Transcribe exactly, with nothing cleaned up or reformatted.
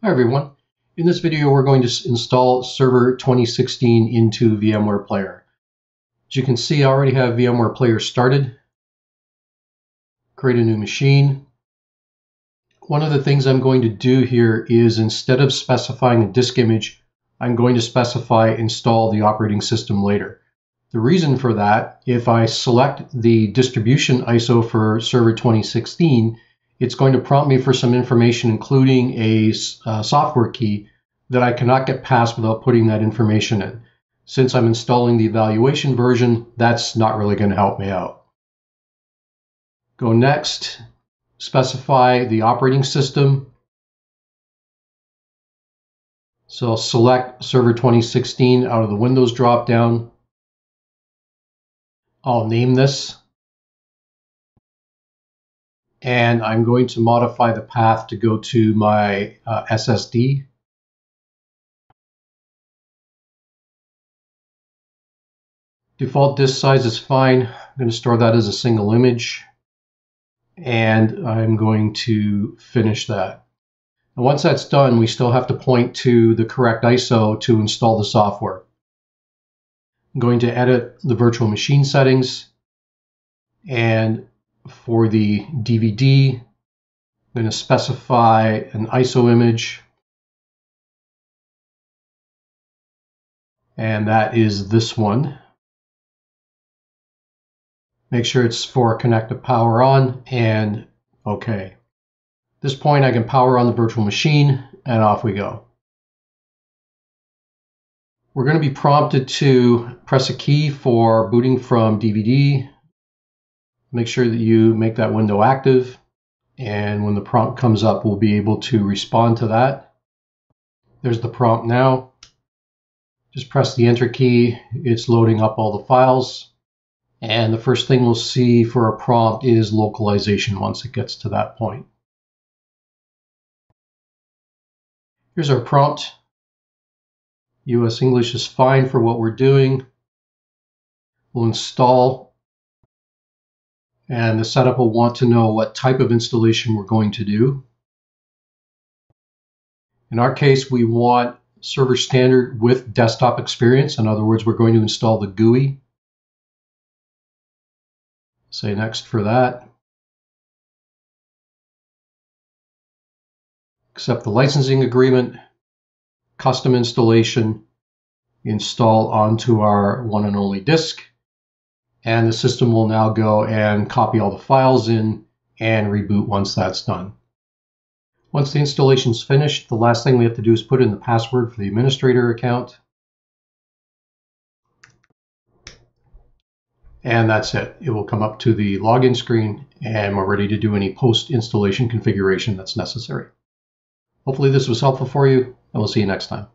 Hi everyone. In this video we're going to install Server twenty sixteen into VMware Player. As you can see, I already have VMware Player started. Create a new machine. One of the things I'm going to do here is, instead of specifying a disk image, I'm going to specify install the operating system later. The reason for that, if I select the distribution I S O for Server twenty sixteen, it's going to prompt me for some information, including a uh, software key that I cannot get past without putting that information in. Since I'm installing the evaluation version, that's not really going to help me out. Go next, specify the operating system. So I'll select Server twenty sixteen out of the Windows drop-down. I'll name this. And I'm going to modify the path to go to my uh, S S D. Default disk size is fine. I'm going to store that as a single image. And I'm going to finish that. And once that's done, we still have to point to the correct I S O to install the software. I'm going to edit the virtual machine settings. And for the D V D, I'm going to specify an I S O image. And that is this one. Make sure it's for connect to power on, and OK. At this point, I can power on the virtual machine, and off we go. We're going to be prompted to press a key for booting from D V D. Make sure that you make that window active, and when the prompt comes up, we'll be able to respond to that. There's the prompt now. Just press the enter key. It's loading up all the files. And the first thing we'll see for a prompt is localization once it gets to that point. Here's our prompt. U S English is fine for what we're doing. We'll install. And the setup will want to know what type of installation we're going to do. In our case, we want server standard with desktop experience. In other words, we're going to install the G U I. Say next for that. Accept the licensing agreement, custom installation, install onto our one and only disk. And the system will now go and copy all the files in and reboot once that's done. Once the installation is finished, the last thing we have to do is put in the password for the administrator account. And that's it. It will come up to the login screen, and we're ready to do any post-installation configuration that's necessary. Hopefully this was helpful for you, and we'll see you next time.